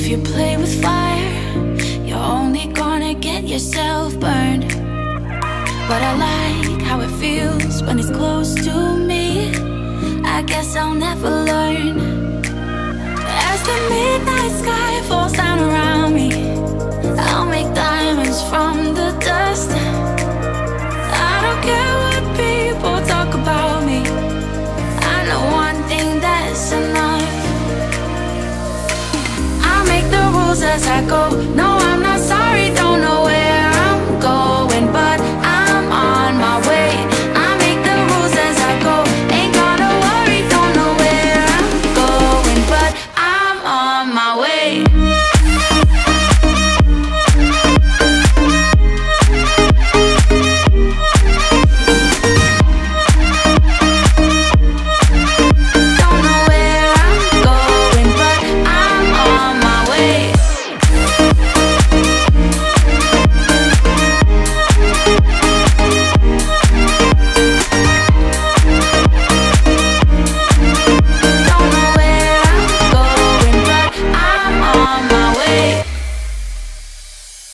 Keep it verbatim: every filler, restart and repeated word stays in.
if you play with fire, you're only gonna get yourself burned. But I like how it feels when it's close to me. I guess I'll never learn. As the midnight sky falls down around me, I'll make diamonds from the dust. I don't care what people talk about me, I know one thing that's enough. I make the rules as I go, no